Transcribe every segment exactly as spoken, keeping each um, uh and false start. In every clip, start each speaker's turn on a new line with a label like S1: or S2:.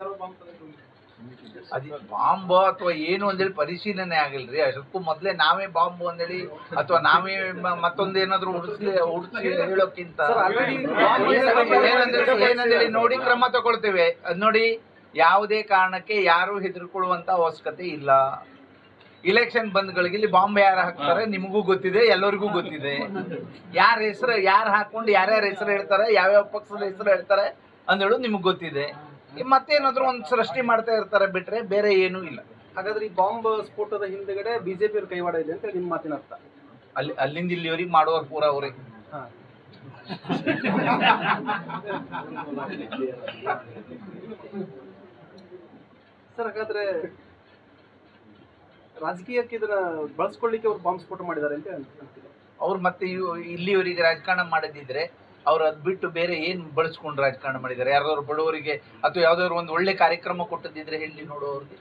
S1: ಅದ್ ಬಾಂಬ್ ಅಥವಾ ಏನು ಅಂದೇಳಿ ಪರಿಶೀಲನೆ ಆಗಿಲ್ರಿ. ಅದಕ್ಕೂ ಮೊದ್ಲೇ ನಾವೇ ಬಾಂಬ್ ಅಂದೇಳಿ ಅಥವಾ ನಾವೇ ಮತ್ತೊಂದು ಏನಾದ್ರು ಉಡಿಸ್ಲಿ ಉಡಿಸಿ ಹೇಳೋಕ್ಕಿಂತ ಏನಂದೇಳಿ ನೋಡಿ ಕ್ರಮ ತಗೊಳ್ತೇವೆ. ಅದ್ ನೋಡಿ, ಯಾವುದೇ ಕಾರಣಕ್ಕೆ ಯಾರು ಹೆದರ್ಕೊಳ್ಳುವಂತ ಅವಶ್ಯಕತೆ ಇಲ್ಲ. ಇಲೆಕ್ಷನ್ ಬಂದ್ಗಳಿಗೆ ಇಲ್ಲಿ ಬಾಂಬ್ ಯಾರು ಹಾಕ್ತಾರೆ ನಿಮಗೂ ಗೊತ್ತಿದೆ, ಎಲ್ಲರಿಗೂ ಗೊತ್ತಿದೆ. ಯಾರ ಹೆಸರು ಯಾರು ಹಾಕೊಂಡು ಯಾರ್ಯಾರ ಹೆಸರು ಹೇಳ್ತಾರೆ, ಯಾವ್ಯಾವ ಪಕ್ಷದ ಹೆಸರು ಹೇಳ್ತಾರೆ ಅಂದೇಳು ನಿಮ್ಗೆ ಗೊತ್ತಿದೆ. ಮತ್ತೇನಾದ್ರು ಒಂದು ಸೃಷ್ಟಿ ಮಾಡ್ತಾ ಇರ್ತಾರೆ ಬಿಟ್ರೆ ಬೇರೆ ಏನೂ ಇಲ್ಲ.
S2: ಹಾಗಾದ್ರೆ ಈ ಬಾಂಬ್ ಸ್ಫೋಟದ ಹಿಂದೆಗಡೆ ಬಿಜೆಪಿ ಅವ್ರ ಕೈವಾಡ ಇದೆ ಅಂತ ನಿಮ್ಮ ಮಾತಿನ ಅರ್ಥ?
S1: ಅಲ್ಲಿ ಅಲ್ಲಿಂದ ಇಲ್ಲಿವರೆಗೆ ಮಾಡೋರು ಪೂರ ಅವರೇ.
S2: ಸರ್, ಹಾಗಾದ್ರೆ ರಾಜಕೀಯಕ್ಕೆ ಇದನ್ನ ಬಳಸ್ಕೊಳ್ಳಿಕ್ಕೆ ಅವ್ರು ಬಾಂಬ್ ಸ್ಫೋಟ ಮಾಡಿದ್ದಾರೆ ಅಂತ ಅಂತಿದೆ.
S1: ಅವ್ರು ಮತ್ತೆ ಇಲ್ಲಿವರೆಗೆ ರಾಜಕಾರಣ ಮಾಡದಿದ್ರೆ ಅವ್ರು ಅದ್ ಬಿಟ್ಟು ಬೇರೆ ಏನ್ ಬಳಸ್ಕೊಂಡು ರಾಜಕಾರಣ ಮಾಡಿದ್ದಾರೆ? ಯಾರಾದ್ರು ಬಡವರಿಗೆ ಅಥವಾ ಯಾವ್ದಾದ್ರು ಒಂದು ಒಳ್ಳೆ ಕಾರ್ಯಕ್ರಮ ಕೊಟ್ಟದಿದ್ರೆ ಹೇಳಿ ನೋಡೋವ್ರಿಗೆ.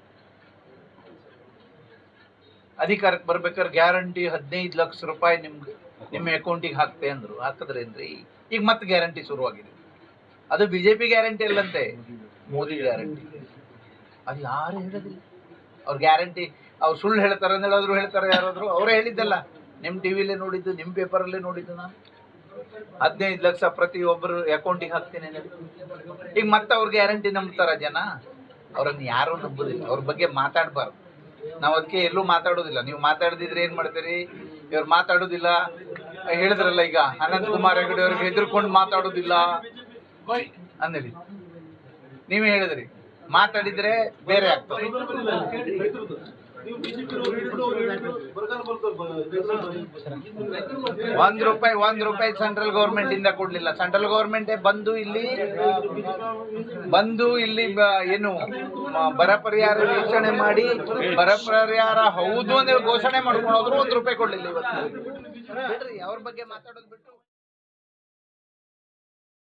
S1: ಅಧಿಕಾರಕ್ಕೆ ಬರ್ಬೇಕಾದ್ರೆ ಗ್ಯಾರಂಟಿ ಹದಿನೈದು ಲಕ್ಷ ರೂಪಾಯಿ ನಿಮ್ಗೆ ನಿಮ್ಮ ಅಕೌಂಟಿಗೆ ಹಾಕ್ತೆ ಅಂದ್ರು. ಹಾಕಿದ್ರೇನ್ರಿ? ಈಗ ಮತ್ತೆ ಗ್ಯಾರಂಟಿ ಶುರುವಾಗಿದೆ. ಅದು ಬಿಜೆಪಿ ಗ್ಯಾರಂಟಿ ಅಲ್ಲಂತೆ, ಮೋದಿ ಗ್ಯಾರಂಟಿ. ಅದು ಯಾರು ಹೇಳೋದಿಲ್ಲ. ಅವ್ರ ಗ್ಯಾರಂಟಿ ಅವ್ರು ಸುಳ್ಳು ಹೇಳ್ತಾರೆ ಅಂತ ಹೇಳಿದ್ರು ಹೇಳ್ತಾರೆ. ಯಾರಾದ್ರು ಅವರೇ ಹೇಳಿದ್ದಲ್ಲ, ನಿಮ್ ಟಿವಿಲೇ ನೋಡಿದ್ದು, ನಿಮ್ ಪೇಪರಲ್ಲೇ ನೋಡಿದ್ದು. ನಾನು ಹದಿನೈದು ಲಕ್ಷ ಪ್ರತಿಯೊಬ್ಬರು ಅಕೌಂಟಿಗೆ ಹಾಕ್ತೀನಿ ಹೇಳಿ. ಈಗ ಮತ್ತೆ ಅವ್ರ ಗ್ಯಾರಂಟಿ ನಂಬ್ತಾರ ಜನ? ಅವ್ರನ್ನ ಯಾರು ನಂಬುದಿಲ್ಲ. ಅವ್ರ ಬಗ್ಗೆ ಮಾತಾಡ್ಬಾರ್ದು. ನಾವ್ ಅದಕ್ಕೆ ಎಲ್ಲೂ ಮಾತಾಡೋದಿಲ್ಲ. ನೀವು ಮಾತಾಡದಿದ್ರೆ ಏನ್ ಮಾಡ್ತೀರಿ? ಇವ್ರು ಮಾತಾಡೋದಿಲ್ಲ ಹೇಳಿದ್ರಲ್ಲ, ಈಗ ಅನಂತ್ ಕುಮಾರ್ ಹೆಗಡೆ ಅವ್ರಿಗೆ ಹೆದರ್ಕೊಂಡು ಮಾತಾಡೋದಿಲ್ಲ ಅಂದೇಳಿ ನೀವೇ ಹೇಳಿದ್ರಿ. ಮಾತಾಡಿದ್ರೆ ಬೇರೆ ಆಗ್ತದೆ. ಒಂದ್ ರೂಪಾಯಿ ಒಂದ್ ರೂಪಾಯಿ ಸೆಂಟ್ರಲ್ ಗೌರ್ಮೆಂಟ್ ಇಂದ ಕೊಡ್ಲಿಲ್ಲ. ಸೆಂಟ್ರಲ್ ಗೌರ್ಮೆಂಟ್ ಬಂದು ಇಲ್ಲಿ ಬಂದು ಇಲ್ಲಿ ಏನು ಬರ ಪರಿಹಾರ ವೀಕ್ಷಣೆ ಮಾಡಿ ಬರ ಪರಿಹಾರ ಹೌದು ಅಂತ ಘೋಷಣೆ ಮಾಡ್ಕೊಂಡು ಹೋದ್ರು ಒಂದ್ ರೂಪಾಯಿ ಕೊಡ್ಲಿಲ್ಲ ಇವತ್ತು. ಅವ್ರ ಬಗ್ಗೆ ಮಾತಾಡೋದು ಬಿಟ್ಟು